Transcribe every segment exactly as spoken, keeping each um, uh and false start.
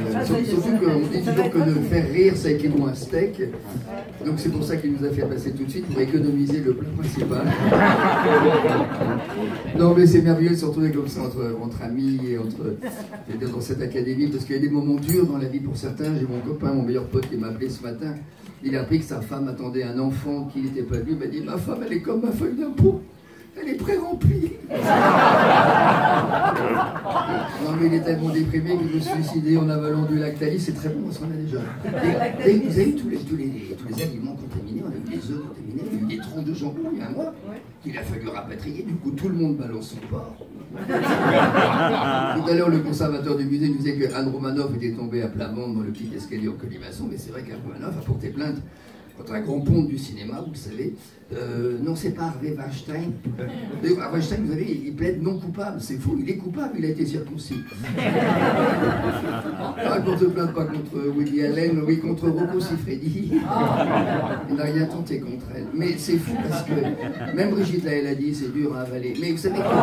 Surtout qu'on dit toujours que de faire rire, ça équivaut à un steak. Donc c'est pour ça qu'il nous a fait passer tout de suite pour économiser le plat principal. Non mais c'est merveilleux de se retrouver comme ça entre, entre amis et entre, dans cette académie, parce qu'il y a des moments durs dans la vie pour certains. J'ai mon copain, mon meilleur pote qui m'a appelé ce matin. Il a appris que sa femme attendait un enfant qui n'était pas venu. Il m'a dit, ma femme elle est comme ma feuille d'impôt. Elle est pré-remplie. Non mais il est tellement déprimé qu'il veut se suicider en avalant du Lactalis, c'est très bon, on en a déjà. Et, vous avez eu tous les, tous, les, tous les aliments contaminés, on a eu des œufs contaminés, il y a eu des troncs de jambon il y a un mois, qu'il a fallu rapatrier, du coup tout le monde balance son porc. Tout à l'heure le conservateur du musée nous disait que Anne Romanoff était tombée à plat ventre dans le petit escalier en colimaçon, mais c'est vrai qu'Anne Romanoff a porté plainte contre un grand ponte du cinéma, vous le savez. Euh, non, c'est pas Harvey Weinstein. Harvey Weinstein, vous savez, il plaide non coupable. C'est faux, il est coupable, il a été circoncis. Ah, qu'on se plainte pas contre Woody Allen, oui, contre Rocco Siffredi. Il n'a rien tenté contre elle. Mais c'est fou parce que, même Brigitte là, elle a dit, c'est dur à avaler. Mais vous savez que,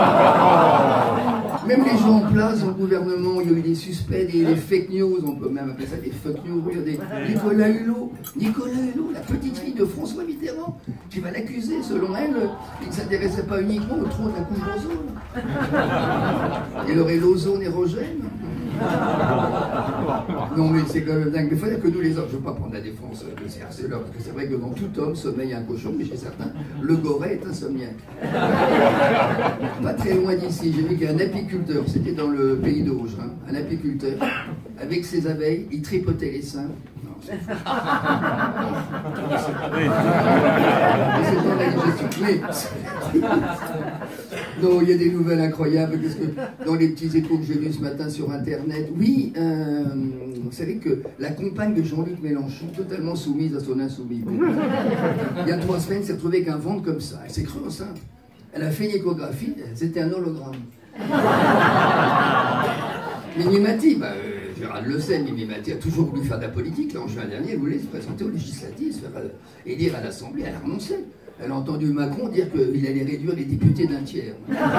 même les gens en place dans le gouvernement, il y a eu des suspects, des, des fake news, on peut même appeler ça des fake news. Regardez, Nicolas Hulot, Nicolas Hulot, la petite fille de François Mitterrand, qui va l'accuser, selon elle, il ne s'intéressait pas uniquement au trou de la couche d'ozone. Il aurait l'ozone érogène. Non mais c'est quand même dingue. Mais il faut dire que nous les hommes, je ne veux pas prendre la défense de ces harceleurs, parce que c'est vrai que dans tout homme sommeille un cochon, mais chez certains, le goret est insomniaque. Pas très loin d'ici, j'ai vu qu'il y a un apiculteur, c'était dans le pays d'Auge, hein, un apiculteur, avec ses abeilles, il tripotait les seins. Non, c'est dans la digestion. Mais... non, il y a des nouvelles incroyables. Parce que dans les petits échos que j'ai vus ce matin sur Internet, oui, euh, vous savez que la compagne de Jean-Luc Mélenchon, totalement soumise à son insoumis. Il y a trois semaines, elle s'est retrouvée avec un ventre comme ça. Elle s'est crue enceinte. Elle a fait une échographie, c'était un hologramme. Mimi Mati, bah, euh, Gérald le sait, Mimi Mati a toujours voulu faire de la politique. Là, en juin dernier, elle voulait se présenter aux législatives, se faire euh, élire à l'Assemblée, elle a renoncé. Elle a entendu Macron dire qu'il allait réduire les députés d'un tiers.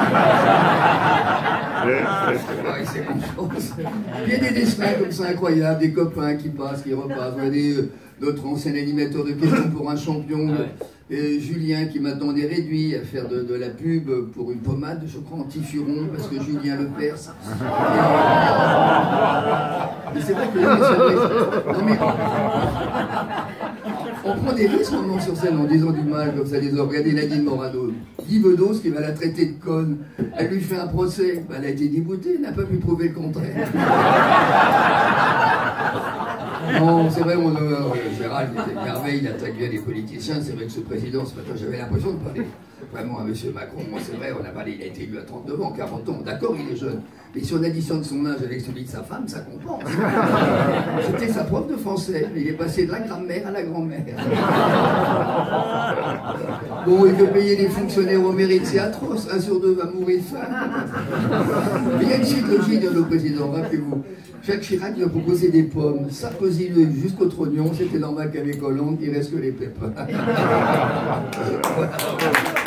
Ouais, c'est confiance. Il y a des dessins comme ça incroyables, des copains qui passent, qui repassent. Regardez, euh, notre ancien animateur de questions pour un champion, euh, et Julien qui maintenant est réduit à faire de, de la pub pour une pommade, je crois, anti-furon, parce que Julien le perce. Et, mais c'est vrai que... Non, mais... on prend des risques maintenant sur scène en disant du mal comme ça, des hommes. Regardez Nadine Morano, Guy Bedos qui va la traiter de conne. Elle lui fait un procès, ben, elle a été déboutée, elle n'a pas pu prouver le contraire. Non, c'est vrai, mon euh, Gérald était merveille, il attaque bien les politiciens. C'est vrai que ce président, ce matin, j'avais l'impression de parler vraiment à M. Macron. Moi, c'est vrai, on a parlé, il a été élu à trente-neuf ans, quarante ans. D'accord, il est jeune. Mais si on additionne son âge avec celui de sa femme, ça compense. C'était sa prof de français. Il est passé de la grammaire à la grand-mère. Bon, il veut payer les fonctionnaires au mérite, c'est atroce. Un sur deux va mourir de faim. Mais il y a une suite logique de nos présidents, rappelez-vous. Jacques Chirac il a proposé des pommes. Sarkozy lui jusqu'au trognon. C'était normal qu'avec Hollande, il reste que les pépins. Voilà.